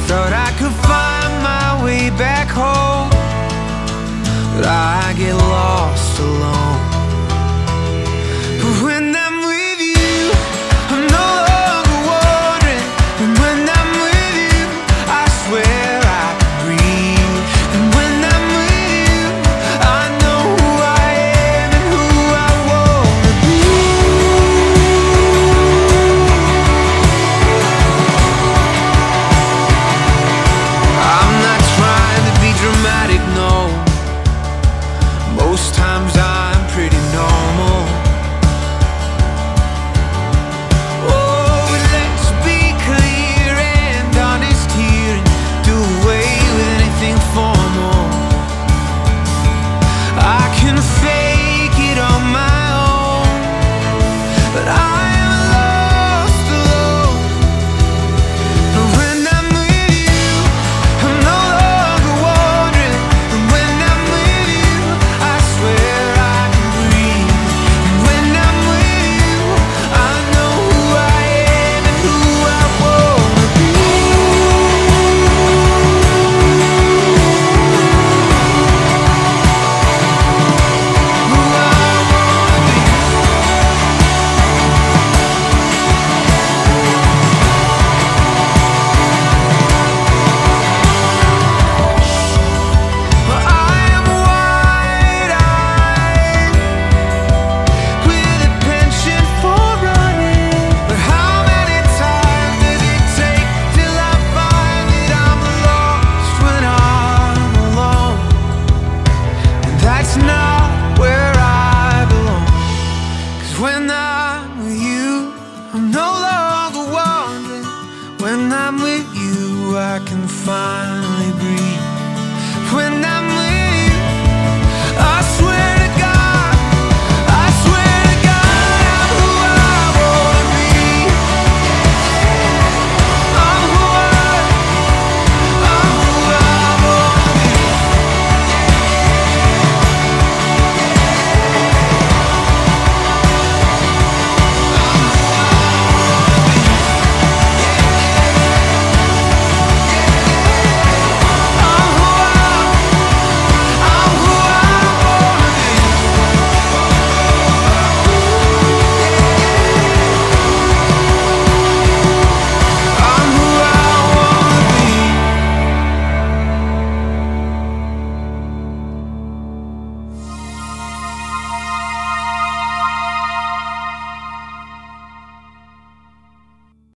Thought I could find my way back home, but I get lost alone. But when I'm with you, I'm no longer wandering. And when I'm with you, I swear I can breathe. And when I'm with you, I know who I am and who I wanna be. I'm not trying to be dramatic, no. Most times I'm pretty normal. Oh, but let's be clear and honest here and do away with anything formal. I can fake it on my own, but I am lost alone. But when I'm with you, I'm no longer wandering. And when I'm with you, I swear I can breathe. And when I'm with you, I know who I am and who I wanna be. Who I wanna be. Well, I am wide-eyed with a penchant for running. But how many times does it take till I find that I'm lost when I'm alone? And that's not where I belong. 'Cause when I'm with you, I'm no longer wandering. When I'm with you, I can finally breathe. When I'm with